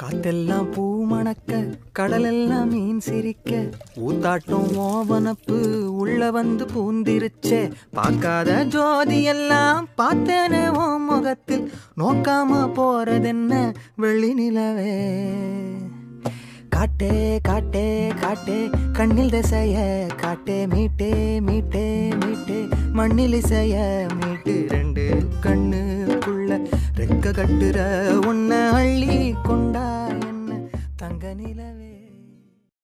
காத்தெல்லாம் பூ மணக்க கடலெல்லாம் மீன் சிரிக்க ஊத்தாட்டம் ஓவனப்பு உள்ள வந்து பூந்திருச்சே பார்க்காத ஜோதி எல்லாம் பார்த்தேனே ஓ முகத்தில் நோக்காம போறதென்ன வெள்ளி நிலவே காட்டே காட்டே காட்டே கண்ணில் திசைய காட்டே மீட்டே மீட்டே மீட்டே மண்ணில் இசைய மீட்டு ரெண்டு கண்ணுக்குள்ள ரெக்க கட்டுற ஒன்னு